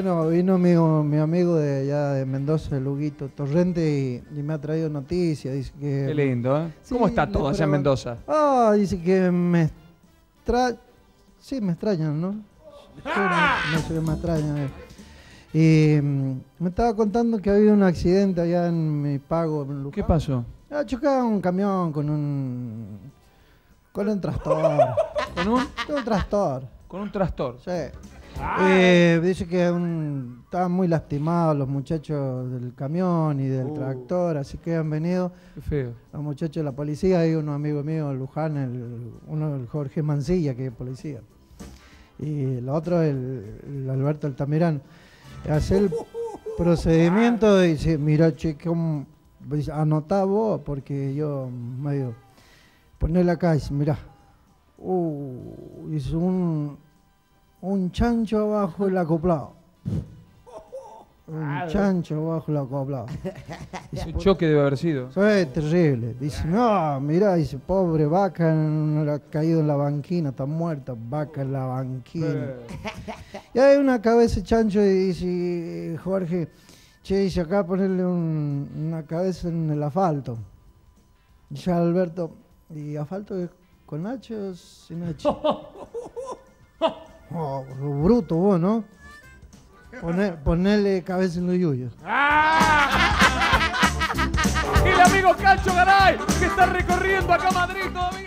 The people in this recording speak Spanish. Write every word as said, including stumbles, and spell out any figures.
Bueno, vino mi, mi amigo de allá de Mendoza, Luguito Torrente, y, y me ha traído noticias. Dice que, Qué lindo, ¿eh? Sí, ¿Cómo está todo allá en Mendoza? Ah, dice que me extra... Sí, me extrañan, ¿no? Sí, no, no sé qué me extrañan. eh. Y mm, me estaba contando que había un accidente allá en mi pago. En Luján. ¿Qué pasó? Ah, chocaba un camión con un... Con un tractor. ¿Con un? Con un tractor. Con un tractor. Sí. Eh, dice que un, estaban muy lastimados los muchachos del camión y del Uh. tractor, así que han venido Qué feo. los muchachos de la policía. Hay unos amigos míos, Luján, el, uno el Jorge Mancilla, que es policía, y el otro el, el Alberto Altamirano. Hace el procedimiento y dice, mira, che, ¿cómo? Dice, anotá vos, porque yo medio... Ponele acá y dice, mirá, uh, hizo un... Un chancho abajo el acoplado. Un chancho abajo el acoplado. Ese choque debe haber sido. Eso es terrible. Dice, no, mirá, dice, pobre vaca, no le ha caído en la banquina, está muerta, vaca en la banquina. Y hay una cabeza de chancho y dice, Jorge, che, dice, acá ponerle un, una cabeza en el asfalto. Dice Alberto, ¿y asfalto es con H o sin H? Oh, bruto vos, ¿no? Poner, ponerle cabeza en los yuyos. ¡Ah! El amigo Cacho Garay, que está recorriendo acá Madrid todavía.